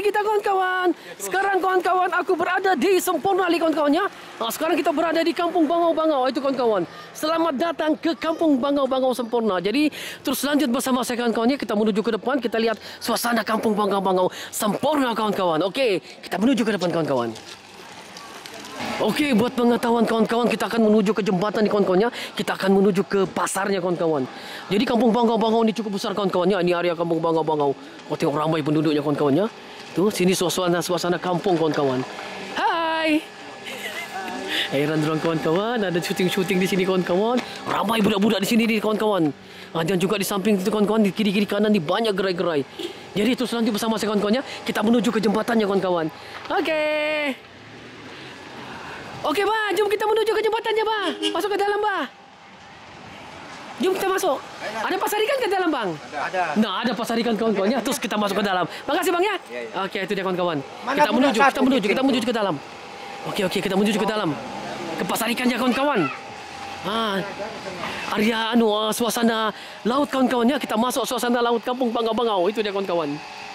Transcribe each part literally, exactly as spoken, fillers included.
kita kawan-kawan. Sekarang kawan-kawan aku berada di Semporna lagi kawan-kawan ya. Nah, sekarang kita berada di Kampung Bangau-Bangau itu kawan-kawan. Selamat datang ke Kampung Bangau-Bangau Semporna. Jadi terus lanjut bersama saya kawan-kawan ya. Kita menuju ke depan, kita lihat suasana Kampung Bangau-Bangau Semporna kawan-kawan. Okey, kita menuju ke depan kawan-kawan. Okey, buat pengetahuan kawan-kawan, kita akan menuju ke jembatan ni kawan-kawan ya. Kita akan menuju ke pasarnya kawan-kawan. Jadi Kampung Bangau-Bangau ni cukup besar kawan-kawan ya. Ini area Kampung Bangau-Bangau. Oh, tengok ramai penduduknya kawan-kawan ya. Tu, sini suasana suasana kampung kawan-kawan. Hai. Heran dorang kawan-kawan, ada syuting-syuting di sini kawan-kawan. Ramai budak-budak di sini ni kawan-kawan. Ah, dan juga di samping itu kawan-kawan, di kiri-kiri kanan ni banyak gerai-gerai. Jadi terus lanjut bersama saya kawan-kawan ya. Kita menuju ke jembatannya kawan-kawan. Okey. Okey, bah, jom kita menuju ke jembatannya, bah. Masuk ke dalam, bah. Jom kita masuk. Ada pasar ikan ke dalam, bang? Ada. Nah, ada pasar ikan kawan-kawan ya. Terus kita masuk ke dalam. Makasih, bang ya. Ya, ya. Okey, itu dia kawan-kawan. Mana Kita menuju, satu kita menuju, kita menuju ke dalam. Okey, okey, kita menuju ke dalam. Ke pasar ikannya kawan-kawan. Ah, area anu uh, suasana laut kawan-kawan ya. Kita masuk suasana laut Kampung Bangau-Bangau. Itu dia kawan-kawan.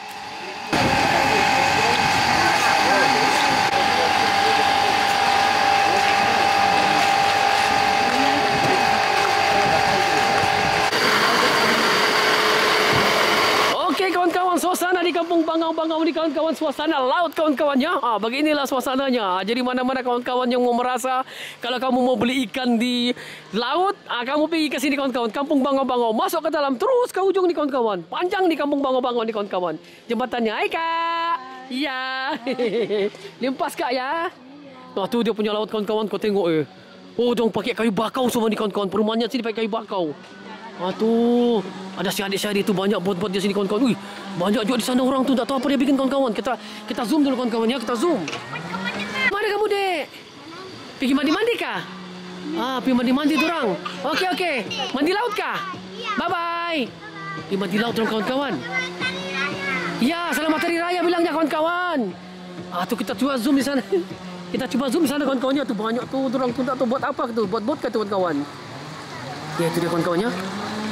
Kawan-kawan, suasana di Kampung Bangau-Bangau ni kawan-kawan, suasana laut kawan-kawan ya. Ah, beginilah suasananya. Jadi mana-mana kawan-kawan yang mau merasa kalau kamu mau beli ikan di laut, ah, kamu pergi ke sini kawan-kawan, Kampung Bangau-Bangau. Masuk ke dalam terus ke ujung ni kawan-kawan. Panjang di Kampung Bangau-Bangau ni kawan-kawan. Jembatannya. Hai Kak. Iya. Limpas Kak ya. Nah, tu dia punya laut kawan-kawan, kau tengok eh. Oh, dong pakai kayu bakau semua ni kawan-kawan. Perumahannya sini pakai kayu bakau. Ah tu, ada syahid-syahid tu banyak bot-bot di sini kawan-kawan. Ui, banyak juga di sana orang tu, tak tahu apa dia bikin kawan-kawan. Kita kita zoom dulu kawan-kawan ya, kita zoom. Mana kamu, Dek? Pergi mandi-mandi kah? Ah, pergi mandi-mandi tu orang. Okey okey. Mandi laut kah? Bye bye. Pergi mandi laut tu kawan-kawan. Ya, selamat hari raya bilangnya kawan-kawan. Ah tu kita cuba zoom di sana. Kita cuba zoom di sana kawan-kawan ya, tu banyak tu orang tu tak tahu buat apa tu, bot-bot kah tu kawan-kawan. Ya, itu dia kawan-kawan ya.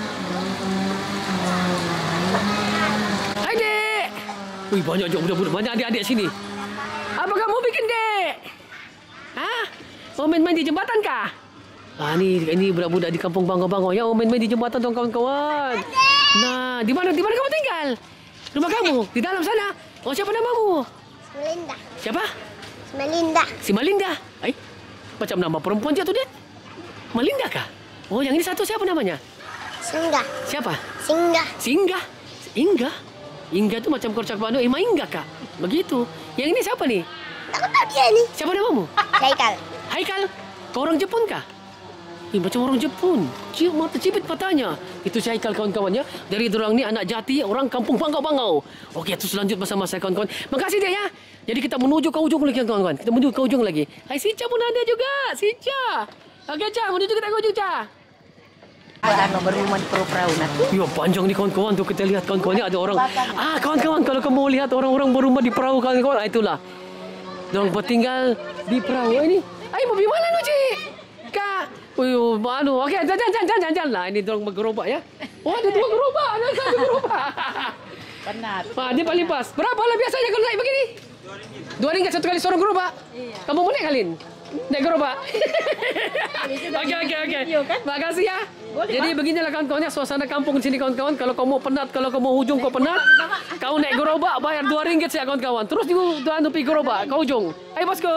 Hai Dek. Wih, banyak juga budak-budak, banyak adik-adik sini. Apa kamu bikin, Dek? Hah? Mau main-main di jembatan kah? Ah, ni ini budak-budak di Kampung Bangau-Bangau ya. Mau main-main di jembatan tuan kawan-kawan. Nah, di mana di mana kamu tinggal? Rumah kamu di dalam sana. Oh, siapa namamu? Melinda. Siapa? Melinda. Si Melinda. Ai. Macam nama perempuan je tu, Dek. Melinda kah? Oh, yang ini satu siapa namanya? Singgah. Siapa? Singgah. Singgah. Inggah. Inggah tu macam korcak banu. Eh, Inggah kah? Begitu. Yang ini siapa ni? Tak tahu dia ni. Siapa namamu? Haikal. Haikal. Kau orang Jepun kah? Eh, macam orang Jepun. Cium mata cipit matanya. Itu si Haikal kawan-kawan ya. Dari dorang ni anak jati orang Kampung Bangau-Bangau. Okey, terus lanjut bersama saya kawan-kawan. Makasih dia ya. Jadi kita menuju ke ujung lagi kawan-kawan. Kita menuju ke ujung lagi. Hai, Sica pun ada juga. Sica. Okey, Ca. Menuju kita ke ujung, Ca. Ano berumah di perahu nanti. Ya, panjang ni kawan-kawan tu kita lihat kawan-kawannya ada orang. Ah, kawan-kawan kalau kamu lihat orang-orang berumah di perahu kawan-kawan, ah, itulah. Dorang bertinggal di perahu ini. Ai, mau pergi mana nu, Cik? Kak. Oh, anu. Okey, jangan jangan jangan jangan lah. Ini dorang bergerobak ya. Oh, ada dua gerobak, ada satu gerobak. Benar. Ah, dia paling pas. Berapa lah biasanya kalau naik begini? Dua ringgit satu kali seorang gerobak. Iya. Kamu mau naik kalin? Naik gerobak. Okey okey okey. Makasih ya. Boleh, jadi beginilah kawan-kawan ya suasana kampung di sini kawan-kawan. Kalau kamu penat, kalau kamu hujung kau penat, kau naik gerobak bayar dua ringgit saja kawan-kawan. Terus di tuan tu pergi gerobak kau hujung. Hai bosku.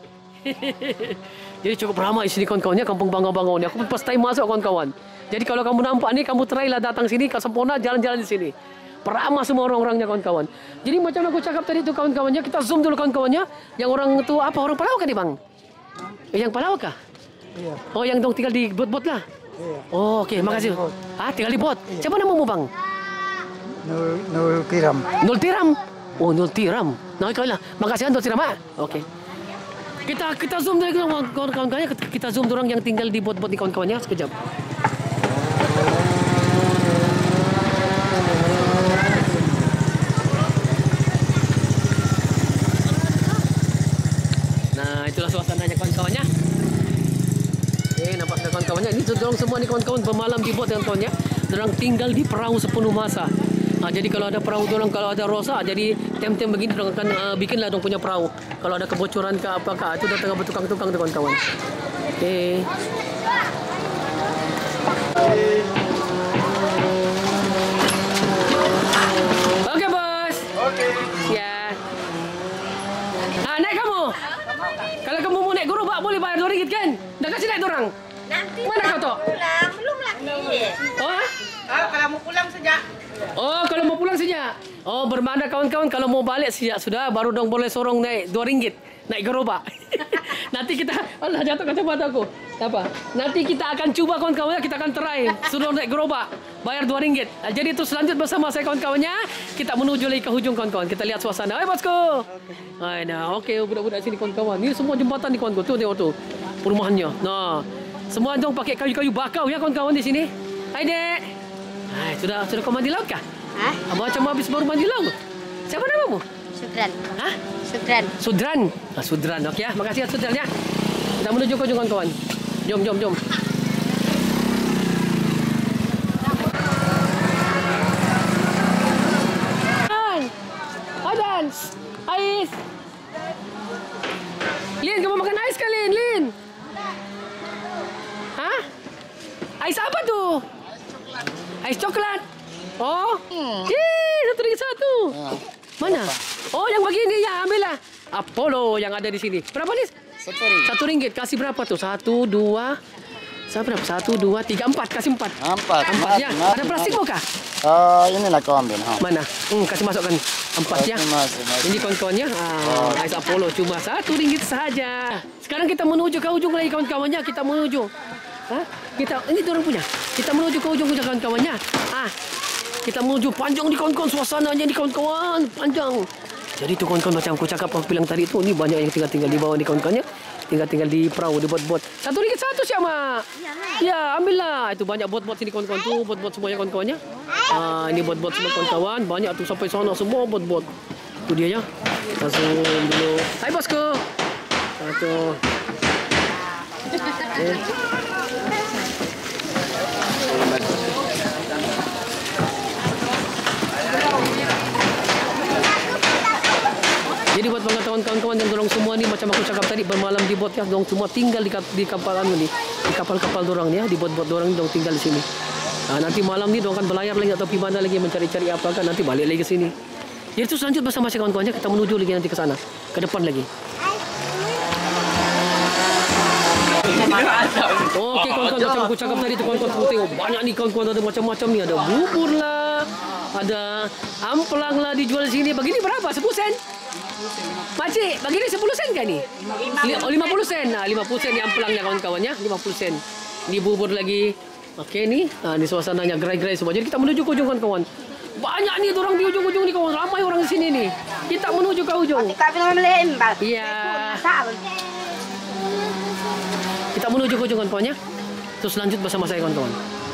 Jadi cukup ramai di sini kawan-kawan ya Kampung Bangau-Bangau ni. Aku pun first time masuk kawan-kawan. Jadi kalau kamu nampak ni, kamu try lah datang sini ke Semporna, jalan-jalan di sini. Peramah semua orang-orangnya kawan-kawan. Jadi macam aku cakap tadi tu kawan-kawannya, kita zoom dulu kawan-kawannya. Yang orang tu apa orang Palau kan ni bang? Eh, yang Palau kah? Iya. Oh, yang dong tinggal di bot-bot lah. Iya. Oh, okey, makasih. Ah, tinggal di bot. Siapa namamu bang? Nur Nur Tiram. Nul Tiram. Oh, Nul Tiram. Nah, kau lah. Makasih Nul Tiram ah. Okey. Kita kita zoom dari kawan-kawannya, kita zoom orang yang tinggal di bot-bot ni kawan-kawannya sekejap. Nah, itulah suasananya kawan-kawannya. Eh, nampak kawan-kawannya. Ini dorang semua ni kawan-kawan bermalam di bot kawan-kawannya. Dorang tinggal di perahu sepenuh masa. Ha, jadi kalau ada perahu dorang, kalau ada rosak, jadi tem-tem begini dorang akan uh, bikinlah dorang punya perahu. Kalau ada kebocoran ke apakah, itu dah tengah bertukang-tukang tu kawan-kawan. Okey. Okey bos. Okey. Ya. Ha, naik kamu. Kalau kamu mau naik gerobak boleh bayar dua ringgit kan? Dah kasih naik dorang. Nanti Mana kau tu? pulang, belum lagi. Oh? Ah, kalau mau pulang sejak. Oh, kalau mau pulang sejak. Oh, bermakna kawan-kawan kalau mau balik sejak sudah baru dong boleh sorong naik dua ringgit. Naik gerobak. Nanti kita Allah jatuh kacamata aku. Apa? Nanti kita akan cuba kawan-kawannya, kita akan try suruh naik gerobak. Bayar dua ringgit. Jadi itu selanjut bersama saya kawan-kawannya, kita menuju lagi ke hujung kawan-kawan. Kita lihat suasana. Hai bosku. Hai nah, okey budak-budak sini kawan-kawan. Ini semua jembatan ni kawan-kawan. Tu tengok tu. Perumahannya. Nah, semua dong pakai kayu-kayu bakau ya kawan-kawan di sini. Hai dek. Hai, sudah sudah kau mandi laut kah? Hah? Abang macam habis baru mandi laut. Siapa namamu? Sudran. Hah? Sudran. Sudran. Ah, Sudran. Okey ya. Makasih ya Sudran ya. Kita menuju ke hujung kawan-kawan. Jom, jom, jom. Adan. Adan. Ais. Lin, kamu makan ais kah, Lin? Lin. Hah? Ais apa tu? Ais coklat. Oh. Hmm. Eh, satu ringgit satu. Mana? Oh, yang begini ya, ambillah. Apollo yang ada di sini. Berapa ni? Satu ringgit. Satu ringgit. Kasih berapa tu? Satu, dua. Saya berapa? Satu, dua, tiga, empat. Kasih empat. Empat. Empat ya. Ada plastik bukan? Uh, inilah kau ambil. Ha. Mana? Hmm, kasih masukkan empat ya. Terima kasih. Ini kawan-kawannya. Ah, ais Apollo cuma satu ringgit saja. Sekarang kita menuju ke ujung lagi kawan-kawannya. Kita menuju. Hah? Kita ini orang punya. Kita menuju ke ujung-ujung kawan-kawannya. Ah. Kita menuju panjang di kawan-kawan, suasananya di kawan-kawan panjang. Jadi tu kawan-kawan macam aku cakap aku bilang tadi tu, ni banyak yang tinggal-tinggal di bawah ni kawan-kawannya. Tinggal-tinggal di perahu, di bot-bot. Satu ringgit satu siapa? Ya, ambillah. Itu banyak bot-bot sini kawan-kawan tu, bot-bot semuanya kawan-kawannya. Ah, ini bot-bot semua kawan-kawan, banyak tu sampai sana semua bot-bot. Tu dia ya. Langsung dulu. Hai bosku. Satu. Eh. Jadi buat pengetahuan kawan-kawan yang dorong semua ni macam aku cakap tadi bermalam di bot ya, dorong semua tinggal di, di kapal anu ni, di kapal-kapal dorang ni ya, di bot-bot dorang ni dorong tinggal di sini. Nah, nanti malam ni dorong akan berlayar lagi atau pergi mana lagi mencari-cari apa kan, nanti balik lagi ke sini. Jadi itu selanjut bersama si kawan-kawannya kita menuju lagi nanti ke sana, ke depan lagi. Okey kawan-kawan, macam aku cakap tadi tu kawan-kawan, tengok banyak ni kawan-kawan, ada macam-macam ni, ada bubur lah, ada amplang lah dijual sini. Begini berapa? sepuluh sen? Makcik, bagi ni sepuluh sen kan ni? Oh, lima puluh sen. Nah, lima puluh sen ni amplangnya kawan-kawan ya, lima puluh sen. Ni bubur lagi. Okey ni, ha, ni suasananya gerai-gerai semua. Jadi kita menuju ke ujung kawan-kawan. Banyak ni orang di ujung-ujung ni kawan, ramai orang di sini ni. Kita menuju ke ujung. Iya. Kita menuju ke ujung kawan-kawan ya. Terus lanjut bersama saya kawan-kawan.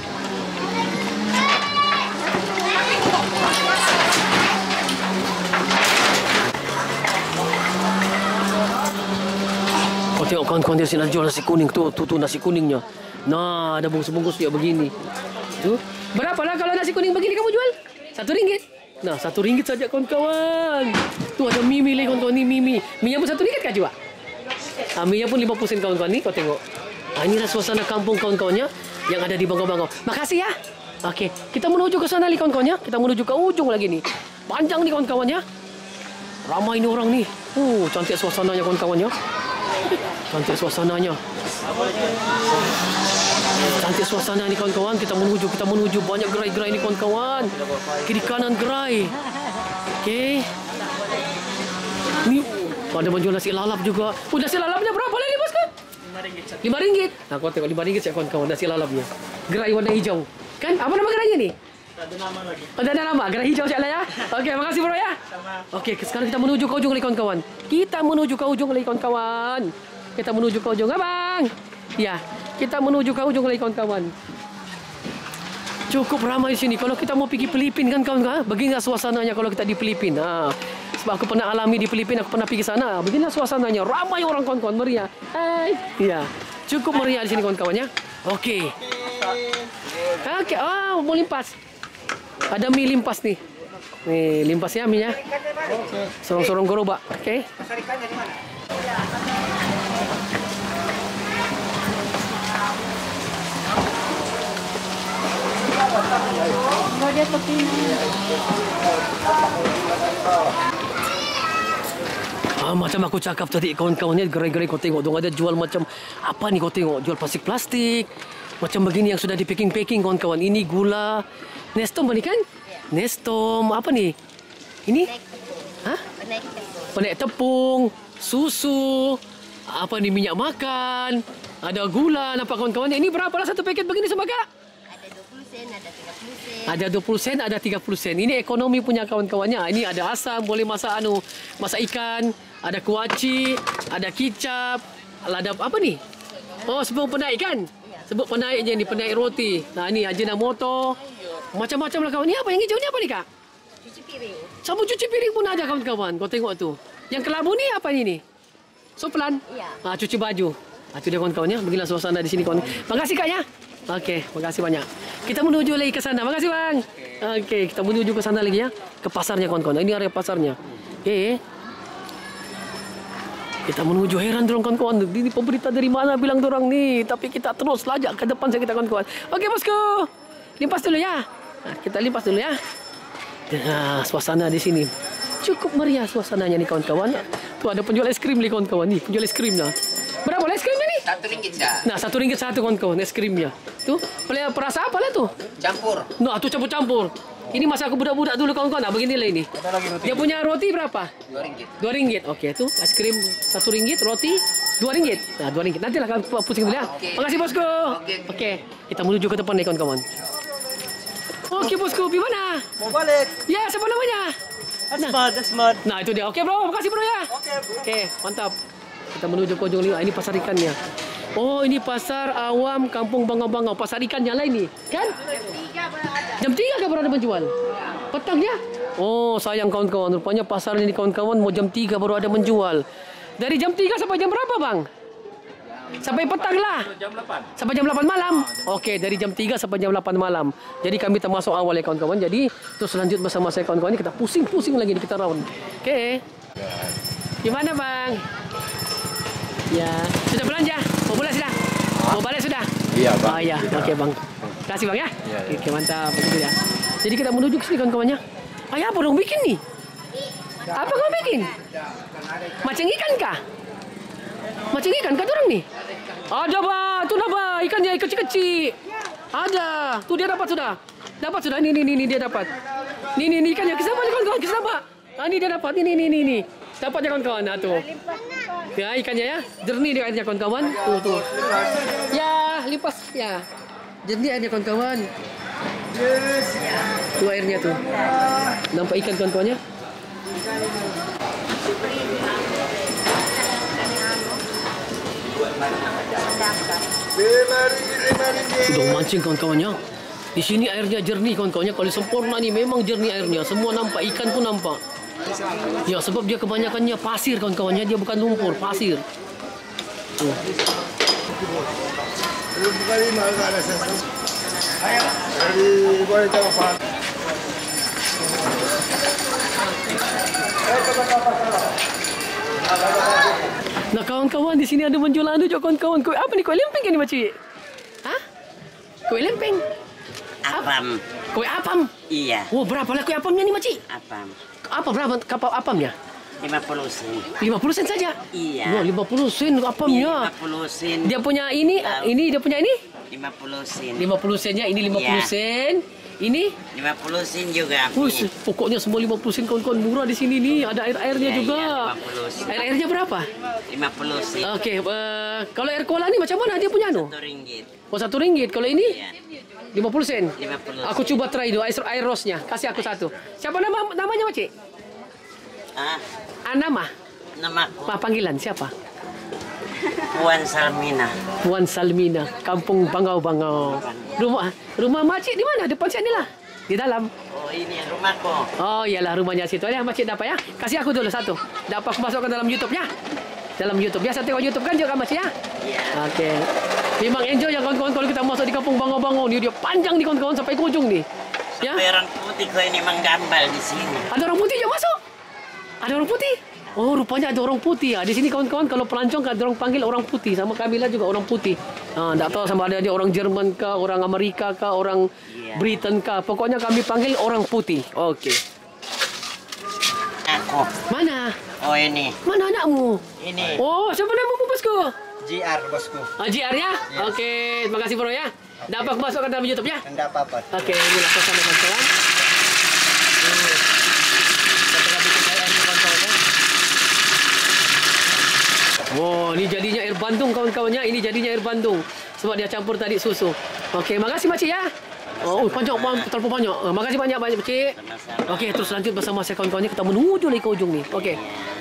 Oh, tengok kawan-kawan dia sini jual nasi kuning tu, tu tu nasi kuningnya. Nah, ada bungkus-bungkus dia begini. Tu, berapa lah kalau nasi kuning begini kamu jual? Satu ringgit. Nah, satu ringgit saja kawan-kawan. Tu ada mie mie lagi kawan-kawan, ni mie mie. Mie pun satu ringgit kah juga? Ah, mie pun lima puluh sen kawan-kawan ni, kau tengok. Ah, inilah suasana kampung kawan-kawannya yang ada di Bangau-Bangau. Makasih ya. Okey, kita menuju ke sana ni kawan-kawannya. Kita menuju ke ujung lagi ni. Panjang ni kawan-kawannya. Ramai ni orang ni. Oh, cantik suasananya kawan-kawannya. Cantik suasananya. Cantik suasana ni kawan-kawan. Kita menuju, kita menuju banyak gerai-gerai ni kawan-kawan. Kiri kanan gerai. Okey. Ni ada menjual nasi lalap juga. Oh, nasi lalapnya berapa lagi bosku? lima ringgit. lima ringgit. Nah, kau tengok lima ringgit saya kawan-kawan nasi lalapnya. Gerai warna hijau. Kan? Apa nama gerainya ni? Ada nama lagi. Oh, ada nama. Gerai hijau siap lah ya. Okey, makasih bro ya. Sama. Okey, sekarang kita menuju ke ujung lagi kawan-kawan. Kita menuju ke ujung lagi kawan-kawan. Kita menuju ke ujung abang. Ya, kita menuju ke ujung lagi kawan-kawan. Cukup ramai di sini. Kalau kita mau pergi Filipina kan kawan-kawan, beginilah suasananya kalau kita di Filipina. Ha. Sebab aku pernah alami di Filipina, aku pernah pergi sana. Beginilah suasananya. Ramai orang kawan-kawan, meriah. Hai. Ya, cukup meriah di sini kawan-kawan ya. Okey. Okey, oh, mau limpas. Ada mie limpas nih. Nih, limpas ya minyak. Sorong-sorong gerobak. Oke. Ah, macam aku cakap tadi kawan-kawannya, gerai-gerai kau tengok dong ada jual macam apa nih kau tengok, jual plastik-plastik. Macam begini yang sudah di packing-packing kawan-kawan. Ini gula Nestom ni kan? Nestom apa nih? Ini? Hah? Penek tepung, susu, apa nih minyak makan, ada gula, nampak kawan-kawannya. Ini berapa lah satu paket begini sama kak? Ada dua puluh sen, ada tiga puluh sen. Ada dua puluh sen, ada tiga puluh sen. Ini ekonomi punya kawan-kawannya. Ini ada asam, boleh masak anu, masak ikan, ada kuaci, ada kicap, ada apa nih? Oh, sebelum penaik kan? Sebut penaiknya ni, penaik roti. Nah, ni Ajinomoto. Macam-macam lah kawan. Ni apa yang hijau ni apa ni kak? Cuci piring. Sabun cuci piring pun ada kawan-kawan. Kau tengok tu. Yang kelabu ni apa ni ni? Soplan. Iya. Ah, cuci baju. Ah, tu dia kawan-kawan ya. Beginilah suasana di sini kawan. Makasih kak ya. Okey, makasih banyak. Kita menuju lagi ke sana. Makasih bang. Okey, kita menuju ke sana lagi ya. Ke pasarnya kawan-kawan. Ini area pasarnya. Okey. Kita menuju, heran dorang kawan-kawan. Ini pemberita dari mana bilang dorang ni. Tapi kita terus lajak ke depan saja kita kawan-kawan. Okey bosku. Limpas dulu ya. Nah, kita limpas dulu ya. Nah, suasana di sini. Cukup meriah suasananya nih kawan-kawan. Tu ada penjual es krim nih kawan-kawan. Nih penjual es krimnya. Berapa es krimnya nih? Satu ringgit sah. Nah, satu ringgit satu kawan-kawan es krimnya. Tu, pelai perasa apa lah tu? Campur. Nah, tu campur-campur. Ini masa aku budak-budak dulu kawan-kawan. Nah, beginilah ini. Dia punya roti berapa? Dua ringgit. Dua ringgit. Okey, tu es krim satu ringgit, roti dua ringgit. Nah, dua ringgit. Nantilah kami pusing dulu ya. Okey. Makasih bosku. Okey. Okey, kita menuju ke depan nih kawan-kawan. Okey bosku, di mana? Mau balik. Ya, siapa namanya? Asmad, Asmad. Nah, itu dia. Okey bro, makasih bro ya. Oke, bro. Okey, mantap. Kita menuju ke ujung lima. Ini pasar ikannya. Oh, ini pasar awam Kampung Bangau-Bangau. Pasar ikan yang lain ni, kan? Jam tiga ke baru ada menjual? Petangnya? Oh, sayang kawan-kawan. Rupanya pasar ini kawan-kawan mau jam tiga baru ada menjual. Dari jam tiga sampai jam berapa, Bang? Sampai petang lah. Sampai jam delapan malam. Okey, dari jam tiga sampai jam delapan malam. Jadi kami termasuk awal ya kawan-kawan. Jadi terus lanjut bersama saya kawan-kawan. Kita pusing-pusing lagi kita round. Okey. Gimana, Bang? Ya, sudah belanja? Mau pulang sudah? Mau balik sudah? Iya, Bang. Oh iya, oke Bang. Terima kasih Bang ya. Iya, iya. Oke, mantap begitu ya. Jadi kita menuju ke sini kawan-kawannya. Ayah apa dong bikin nih? Apa kau bikin? Macam ikan kah? Macam ikan kah orang nih? Ada bah, tu dah bah, ikannya ikan kecil-kecil. Ada, tu dia dapat sudah. Dapat sudah, ni ni ni, ni dia dapat. Ni ni ni ikannya, kisah apa kawan-kawan? Kisah apa? Ah, ni dia dapat, ni ni ni ni ni. Dapatnya kawan-kawan, nah tu. Ya, ikannya ya. Jernih dia airnya kawan-kawan. Tuh, tuh. Ya, lipas ya. Jernih airnya kawan-kawan. Tuh airnya tuh. Nampak ikan kawan-kawannya? Sudah mancing kawan-kawannya. Di sini airnya jernih kawan-kawannya. Kalau sempurna nih memang jernih airnya. Semua nampak, ikan pun nampak. Ya, sebab dia kebanyakannya pasir kawan-kawannya, dia bukan lumpur, pasir. Tuh. Nah, kawan-kawan di sini ada menjual anu juga kawan-kawan. Kue apa nih? Kue lempeng kan ni makcik? Hah? Kue lempeng? Apam. Kue apam? Iya, Oh, berapa lah kue apamnya nih makcik? apam. Apa berapa kapal apamnya? lima puluh sen. lima puluh sen saja? Iya. Wah, lima puluh sen apamnya. lima puluh sen. Dia punya ini, Tahu. ini dia punya ini? lima puluh sen. lima puluh sennya, ini lima puluh Iya. sen. Ini? lima puluh sen juga. Wus, pokoknya semua lima puluh sen kawan-kawan, murah di sini nih. Ada air-airnya Iya, juga. iya, lima puluh sen. Air-airnya berapa? lima puluh sen. Okey, uh, kalau air cola ni macam mana dia punya anu? Satu ringgit. Oh, satu ringgit. Kalau ini? Iya. lima puluh sen. lima puluh Aku sen. coba try dulu air, air rose-nya. Kasih aku satu. Siapa nama namanya, Makcik? Ah, Ah, nama? namaku Pak panggilan siapa? Puan Salmina. Puan Salmina, Kampung Bangau-Bangau. Rumah rumah Makcik di mana? Depan sini lah. Di dalam. Oh, ini rumahku. Oh, iyalah rumahnya situ. Ya, Makcik dapat ya. Kasih aku dulu satu. Dapat aku masukkan dalam YouTube ya. Dalam YouTube. Biasa tengok YouTube kan juga Makcik ya? Iya. Okey. Memang enjoy ya kawan-kawan kalau kita masuk di Kampung Bangau-Bangau ni. Dia panjang di kawan-kawan sampai ke ujung ni. Ya? Tapi orang putih kok ini menggambal di sini. Ada orang putih juga masuk? Ada orang putih? Oh, rupanya ada orang putih. Ah, di sini kawan-kawan kalau pelancong ada orang panggil orang putih. Sama Kamila juga orang putih. Ah, tak tahu sama ada dia orang Jerman kah, orang Amerika kah, orang Iya. Britain kah. Pokoknya kami panggil orang putih. Okey. Aku. Mana? Oh ini. Mana anakmu? Ini. Oh, siapa namamu bosku? G R bosku. Ah, G R ya? Yes. Okey, terima kasih bro ya. Dapat masukkan dalam YouTube ya? Enggak apa-apa. Okey, inilah suasana kawan-kawan. Ini. Kita tengah bikin air ni kawan-kawan ya. Wow, ini jadinya air bandung kawan-kawannya. Ini jadinya air bandung. Sebab dia campur tadi susu. Okey, makasih makcik ya. Oh, panjang, terlalu banyak. Uh, makasih banyak-banyak makcik. Sama-sama. Okey, terus lanjut bersama saya kawan-kawannya. Kita menuju lagi ke ujung ni. Okey.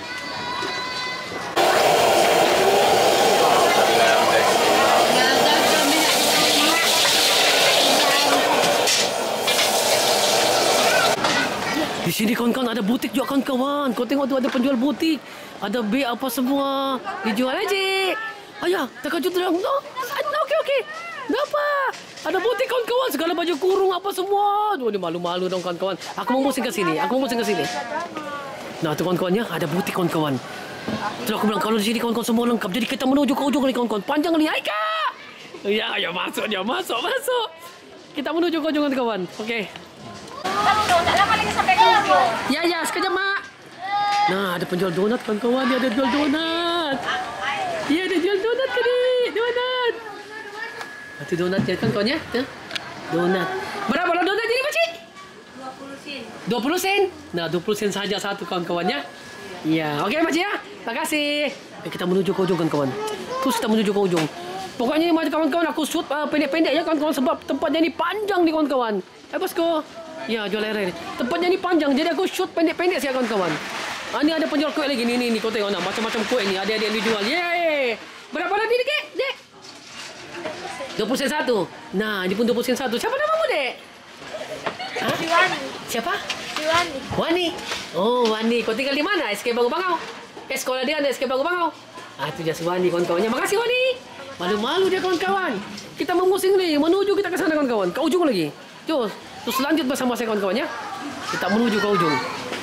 Di sini kawan-kawan ada butik juga kawan-kawan. Kau tengok tu ada penjual butik. Ada beg apa semua. Dijual aja. Ayah, terkejut terang. No, okey okey. Dapat. Ada butik kawan-kawan. Segala baju kurung apa semua. Aduh, ni malu-malu dong kawan-kawan. Aku mau musing ke sini. Aku mau musing ke sini. Nah, tu kawan-kawannya ada butik kawan-kawan. Terus aku bilang kalau di sini kawan-kawan semua lengkap. Jadi kita menuju ke ujung ni kawan-kawan. Panjang ni. Hai Kak. Ya, ya masuk dia. Masuk, masuk. Kita menuju ke ujung kawan-kawan. Okey. Tak lama lagi sampai ke ujung. Ya, ya, sekejap, Mak. Nah, ada penjual donat, kawan-kawan. Dia ada jual donat. Ya, ada jual donat ke ni? Donat. Itu donat ya, kawan-kawan ya? Tuh. Donat. Berapa lah donat ini, Makcik? dua puluh sen. dua puluh sen? Nah, dua puluh sen saja satu, kawan-kawan ya. Ya, okey, Makcik ya. Terima kasih. Eh, kita menuju ke ujung, kawan-kawan. Terus kita menuju ke ujung. Pokoknya ni, kawan-kawan, aku shoot uh, pendek-pendek ya, kawan-kawan. Sebab tempatnya ni panjang ni, kawan-kawan. Eh, bosku. Ya, jual air. Tempatnya ni panjang. Jadi aku shoot pendek-pendek saja, kawan-kawan. Ah, ni ada penjual kuih lagi. Ni, ni, ni. Kau tengok nak. Macam-macam kuih ni. Ada-ada yang dijual. Yeay. Berapa lagi ni, Dek? Dek? dua puluh sen satu. Nah, ini pun dua puluh sen satu. Siapa namamu, Dek? Ha? Wani. Siapa? Wani. Wani. Oh, Wani. Kau tinggal di mana? S K Bangu Bangau. Eh, sekolah dia ada S K Bangu Bangau. Ah, itu jas Wani, kawan-kawannya. Makasih, Wani. Malu-malu dia, kawan-kawan. Kita memusing ni. Menuju kita ke sana, kawan-kawan. Ke ujung lagi. Jom. Terus lanjut bersama saya, kawan-kawan ya. Kita menuju ke ujung.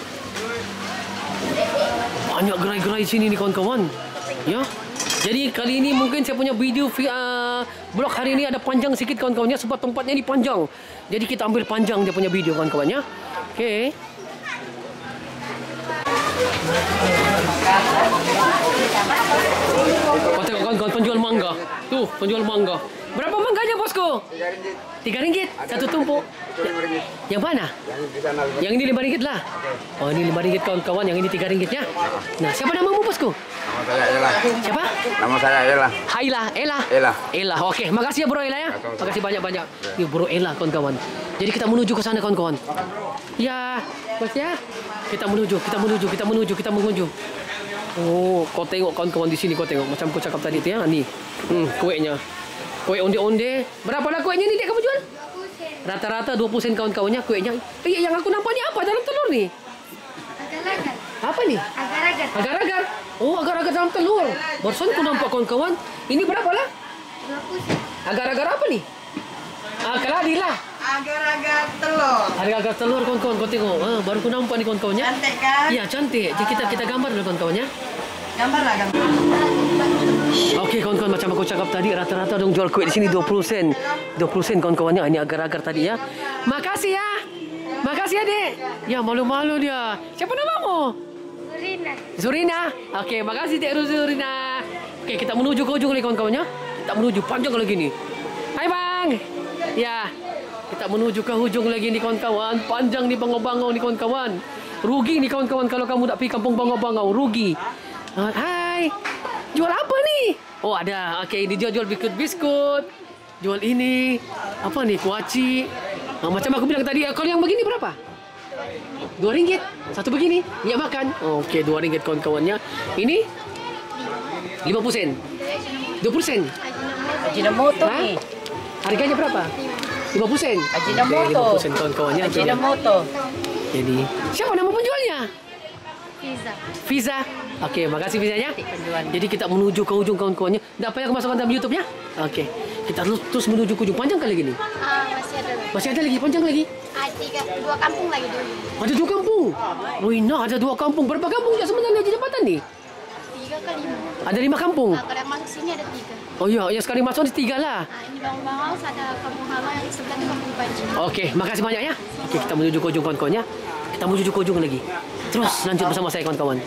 Banyak gerai-gerai sini ni, kawan-kawan. Ya. Jadi kali ini mungkin saya punya video uh, blog hari ini ada panjang sikit, kawan-kawan ya. Sebab tempatnya ni panjang. Jadi kita ambil panjang dia punya video, kawan-kawan ya. Okey. Kau tengok kawan-kawan penjual mangga. Tuh, penjual mangga. Berapa mangganya, bosku? Tiga ringgit. Satu tumpuk. Ya, yang mana? Yang ini lima ringgit lah. Oh, ini lima ringgit, kawan-kawan. Yang ini tiga ringgit ya. Nah, siapa namamu, bosku? Nama saya Ella. Siapa? Nama saya Ella. Haila, Ella. Ella. Ella. Okey, makasih ya Bro Ella ya. Makasih banyak-banyak. Ni Bro Ella, kawan-kawan. Jadi kita menuju ke sana, kawan-kawan. Ya, bos ya. Kita menuju, kita menuju, kita menuju, kita menuju. Oh, kau tengok kawan-kawan di sini, kau tengok macam kau cakap tadi tu ya. Ni. Hmm, kuihnya. Kuih onde-onde. Berapa lah kuihnya ni Dek kamu jual? Rata-rata dua puluh sen kawan-kawannya kuihnya. Eh, yang aku nampak ni apa dalam telur ni? Agar-agar. Apa ni? Agar-agar. Agar-agar. Oh, agar-agar dalam telur. Barusan aku nampak kawan-kawan. Ini berapa lah? dua puluh sen. Agar-agar apa ni? Ah, keladi lah. Agar-agar telur. Agar-agar telur, kawan-kawan. Kau tengok. Ah, baru aku nampak ni kawan-kawannya. Cantik kan? Ya, cantik. Jadi kita kita gambar dulu kawan-kawannya. Gambar lah gambar. Okey, kawan-kawan, macam aku cakap tadi, rata-rata dong jual kuih di sini dua puluh sen. dua puluh sen kawan-kawannya. Ini agar-agar tadi ya. Makasih ya. Makasih ya, Dek. Ya, malu-malu dia. Siapa namamu? Zurina. Zurina. Okey, makasih Dek Zurina. Okey, kita menuju ke ujung ni kawan-kawannya. Kita menuju panjang lagi ni. Hai bang. Ya. Kita menuju ke hujung lagi ni kawan-kawan. Panjang ni Bangau-Bangau ni kawan-kawan. Rugi ni kawan-kawan kalau kamu nak pergi kampung Bangau-Bangau. Rugi. Hai. Jual apa ni? Oh, ada. Okey, dia jual biskut-biskut. Jual ini. Apa ni? Kuaci. Ah, macam aku bilang tadi, kalau yang begini berapa? Dua ringgit. Satu begini. Minyak makan. Oh, okey, dua ringgit kawan-kawannya. Ini? Lima puluh sen. Dua puluh sen. Ajinomoto Ha? ni. Harganya berapa? Lima puluh sen. Ajinomoto. Okey, lima puluh sen kawan-kawannya. Ajinomoto. Jadi, siapa nama penjualnya? Pizza. Fiza. Okey, makasih Fizanya. Jadi kita menuju ke ujung kawan-kawannya. Dah payah masukkan dalam YouTube-nya? Okey. Kita terus menuju ke ujung. Panjang kali gini? Ah, masih ada lagi. Masih ada lagi, panjang lagi. Ah, tiga, dua kampung lagi dulu. Ada dua kampung. Wina, ada dua kampung. Berapa kampung ya sebenarnya di jembatan ni? Tiga ke lima. Ada lima kampung. Ah, kalau yang masuk sini ada tiga. Oh iya, yang sekali masuk ni tiga lah. Ah, ini Bangau, ada kampung halaman yang sebelah itu kampung Panji. Okey, makasih banyak ya. Okey, kita menuju ke ujung kawan-kawannya. Kita menuju ke ujung lagi. Terus lanjut bersama saya kawan-kawan.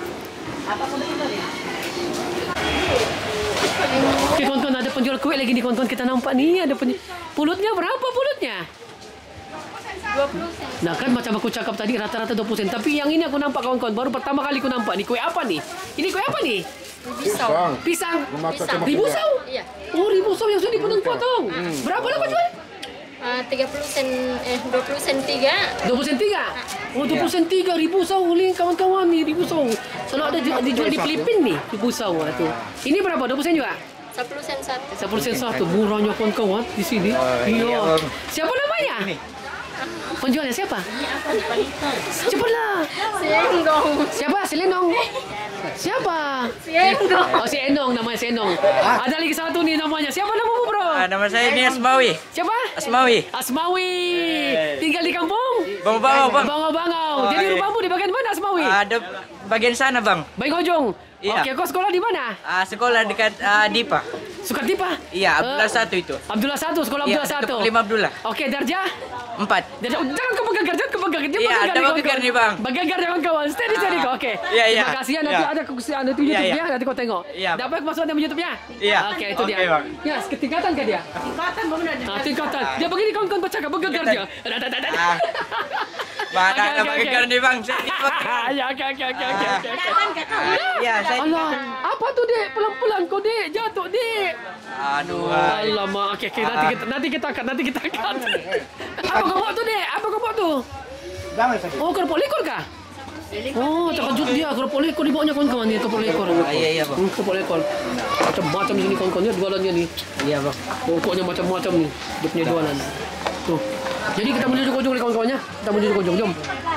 Okey kawan-kawan, ada penjual kuih lagi ni kawan-kawan. Kita nampak ni ada penjual. Pulutnya berapa pulutnya? dua puluh sen. Nah kan macam aku cakap tadi rata-rata dua puluh sen. Tapi yang ini aku nampak kawan-kawan. Baru pertama kali aku nampak ni. Kuih apa ni? Ini kuih apa ni? Pisau. Pisang. Pisang. Ribusau? Iya. Oh ribusau yang sudah dipotong-potong. Berapa lah kau jual? Ah, tiga puluh sen, eh dua puluh sen tiga. dua puluh sen tiga? Oh dua puluh sen tiga ribusau ni kawan-kawan ni ribusau. Selalu ada ju- dijual di Filipin ni ribusau lah tu. Ini berapa? dua puluh sen juga? sepuluh sen satu. sepuluh sen satu. Murahnya kawan-kawan di sini. Iya. Siapa namanya? Penjualnya siapa? Cepatlah. Siendong. Siapa? Selenong. Siapa? Siendong. Oh, si Enong namanya si Enong. Ada lagi satu nih namanya. Siapa namamu, Bro? Ah, nama saya ini Asmawi. Siapa? Asmawi. Asmawi. Tinggal di kampung? Bangau-bangau, Bang. Bangau-Bangau. Oh, Jadi iya. rumahmu di bagian mana, Asmawi? Ada bagian sana, Bang. Baik ujung. Iya. Oke, kau sekolah di mana? Ah, sekolah dekat ah, Dipa. Sukatipa? Iya, Abdullah Eh, satu itu. Abdullah satu, sekolah Iya, Abdullah satu. Lima Abdullah. Oke, darjah? Empat. Darjah. Jangan kau pegang jangan kau pegang. Dia Iya, pegang ada nih, pegang kawan-kawan. nih, Bang. Pegang kawan-kawan. Steady, steady kau. Oke. Iya, iya. Terima kasih ya. Nanti Iya. ada kekusiaan itu Iya, YouTube iya. ya. Nanti kau tengok. Iya. Dapat masuk dalam YouTube-nya? Iya. Oke, itu Oke, dia. Bang. Ya, setingkatan kan dia? Tingkatan, Bang. Ah, tingkatan. Dia begini kawan-kawan bercakap pegang dia. Ah. Mana Oke, ada oke, pegang oke. nih, Bang? Saya di Bang. Ya, oke, oke, oke, oke. oke. Iya, saya. Alah, apa tu dek? Pelan-pelan kau dek, jatuh dek. Aduh. Alamak, okey, okay, nanti kita nanti kita akan nanti kita akan. Apa kau buat tu dek? Apa kau buat tu? Oh, keropok lekor kah? Oh, terkejut dia keropok lekor dibawanya kawan-kawan ni keropok lekor. Iya, iya, Bang. Hmm, keropok lekor. Macam-macam di sini kawan-kawan ni jualannya ni. Iya, Bang. Pokoknya macam-macam ni dia punya jualan. Tuh. Jadi kita menuju ke ujung ni kawan-kawannya. Kita menuju ke ujung, jom.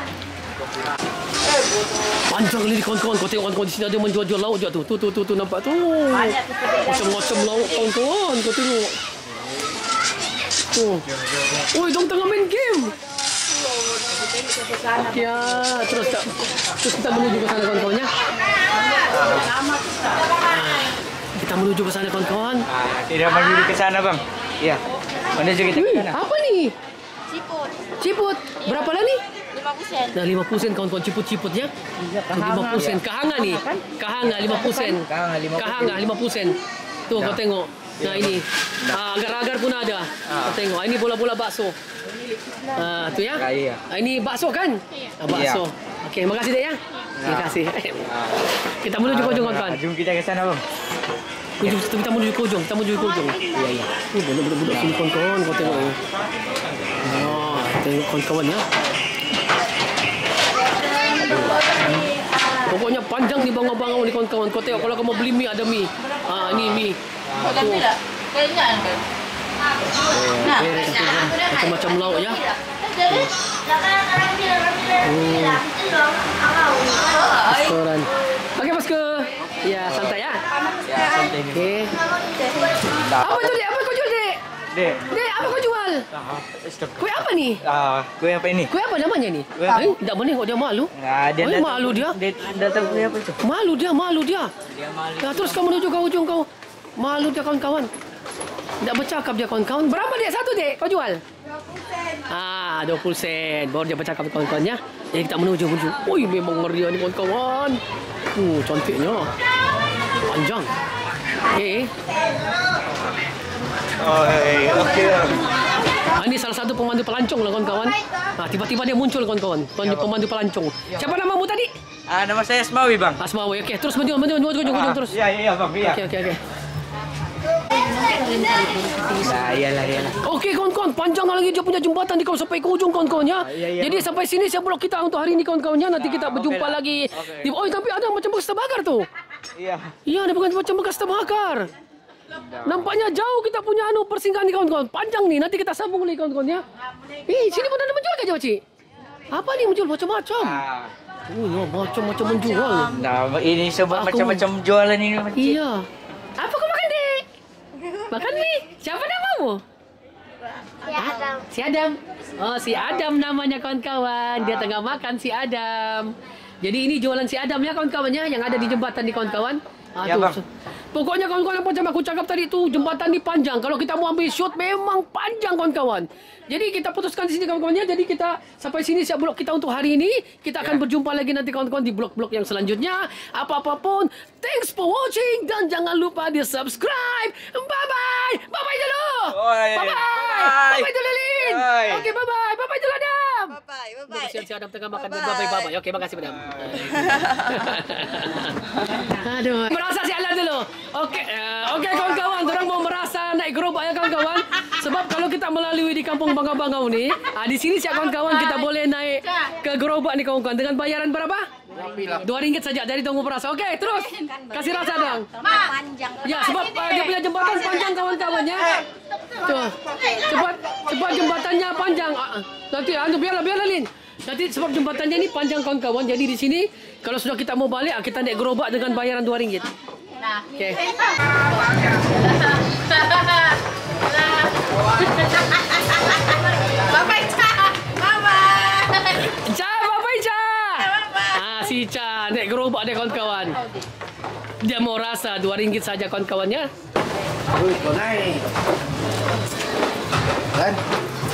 Panjang ni kawan-kawan. Kau tengok kawan-kawan di sini ada menjual-jual lauk juga tu. Tu tu tu tu nampak tu. Macam-macam lauk kawan-kawan. Kau tengok. Tuh. Oi, dong tengah main game. Ya, terus tak, terus kita menuju ke sana kawan-kawannya. Kita menuju ke sana kawan-kawan. Ah, tidak menuju ke sana, Bang. Iya. Menuju kita ke Wih, sana. apa ni? Siput. Ciput. Berapa lah ni? lima puluh sen. Nah, lima puluh sen kawan-kawan ciput-ciputnya. lima puluh sen. Kahanga ni. Kahanga lima puluh sen. Kahanga lima puluh sen. Kahanga lima puluh sen. Tuh kau tengok. Nah ini. Ah, agar-agar pun ada. Kau tengok. Ah, ini bola-bola bakso. Ah, tu ya. Ah, iya. Ah, ini bakso kan? Ah, bakso. Okey, makasih dek ya. Terima kasih. Kita menuju ke ujung kawan-kawan. Jom kita ke sana, Bang. Menuju, kita menuju ke ujung. Kita menuju ke ujung. Iya, iya. Ini budak-budak sini kawan-kawan. Kau tengok ni. Oh, tengok kawan-kawan ya. Pokoknya panjang ni bangau-bangau ni kawan-kawan. Kau tengok kalau kau mau beli mi ada mi. Ah, ini mi. Tuh. Macam-macam lauk ya. Restoran. Okey, bosku. Ya, santai ya. Ya, santai ni. Okey. Apa tu dek? Apa kau jual dek? Dek. Dek, apa kau jual? Ah, stop. Kuih apa ni? Ah, kue apa ini? Kuih apa namanya ni? Kuih- Eh, tak boleh kok dia malu. Nah, dia Oh, dah malu tahu- dia. Dia dah tahu kue apa itu. Malu dia, malu dia. Dia malu. Nah, terus kau menuju ke ujung kau. Malu dia kawan-kawan. Tak bercakap dia kawan-kawan. Berapa dek satu dek kau jual? Ah, dua puluh sen. Baru dia bercakap kawan-kawan ya. Jadi kita menuju menuju. Oi, memang meriah ni kawan-kawan. Uh, cantiknya. Panjang. Okey. Oh, eh, okey. Ah, ini salah satu pemandu pelancong lah kawan-kawan. Ah, tiba-tiba dia muncul kawan-kawan. Pemandu, pemandu pelancong. Siapa namamu tadi? Ah, nama saya Asmawi, Bang. Asmawi. Okey, terus menuju menuju menuju ujung ujung terus. Iya, iya, Bang. Iya. Okey, okey, okey. Nah, iyalah, iyalah. Okey kawan-kawan, panjang lagi dia punya jembatan di kau sampai ke ujung kawan-kawan ya. iya, iya. Jadi sampai sini saya blok kita untuk hari ini kawan-kawan ya. Nanti kita Ah, berjumpa okey lah. lagi. Okey. Di, oh, tapi ada macam bekas terbakar tu. Iya. Iya, ada bukan macam bekas terbakar. Nampaknya jauh kita punya anu persinggahan ni kawan-kawan. Panjang ni, nanti kita sambung lagi kawan-kawan ya. Eh, sini pun ada menjual ke Cik? Apa ni menjual macam-macam? Ah, Oh, ya, macam-macam menjual. Nah, ini sebab Aku- macam-macam jualan ini makcik. Iya. Apa kau makan, Dek? Makan mie. Siapa namamu? Si Adam. Si Adam. Oh, si Adam namanya kawan-kawan. Dia tengah makan si Adam. Jadi ini jualan si Adam ya kawan-kawannya yang ada di jembatan di kawan-kawan. Ah, Ya, tuh. Bang. Pokoknya kawan-kawan macam aku cakap tadi tu jembatan ni panjang. Kalau kita mau ambil shoot memang panjang kawan-kawan. Jadi kita putuskan di sini kawan-kawannya. Jadi kita sampai sini siap blog kita untuk hari ini. Kita akan Ya. berjumpa lagi nanti kawan-kawan di blog-blog yang selanjutnya. Apa-apapun. Thanks for watching dan jangan lupa di subscribe. Bye-bye. Bye-bye dulu. Oi. Bye-bye. Bye. Bye-bye dulu Lin. Bye. Oke bye-bye. Bye-bye dulu Adam. Bye-bye, Terima bye-bye. kasih si Adam tengah makan. Bye-bye. Bye-bye, bye-bye. Oke, makasih, Madam. Aduh. Merasa si Alan dulu. Oke, eh, oke kawan-kawan. Orang mau merasa naik gerobak ya kawan-kawan. Sebab kalau kita melalui di kampung Bangau-Bangau ni, ah, di sini siap kawan-kawan kita boleh naik ke gerobak ni kawan-kawan. Dengan bayaran berapa? Dua ringgit saja. Jadi tunggu merasa. Oke, terus. Kasih rasa dong. Panjang. Ya, sebab uh, dia punya jembatan panjang kawan-kawannya. Tuh. Cepat, cepat jembatannya panjang. Ah, nanti anu biarlah biarlah Lin. Nanti sebab jembatannya ini panjang kawan-kawan. Jadi di sini kalau sudah kita mau balik, ah, kita naik gerobak dengan bayaran dua ringgit. Oke. Bye-bye, Ca. Bye-bye. Ica, apa Ica? Ah, si Ica naik gerobak dia kawan-kawan. Dia mau rasa dua ringgit saja kawan-kawannya. Ui, kau naik. Kan?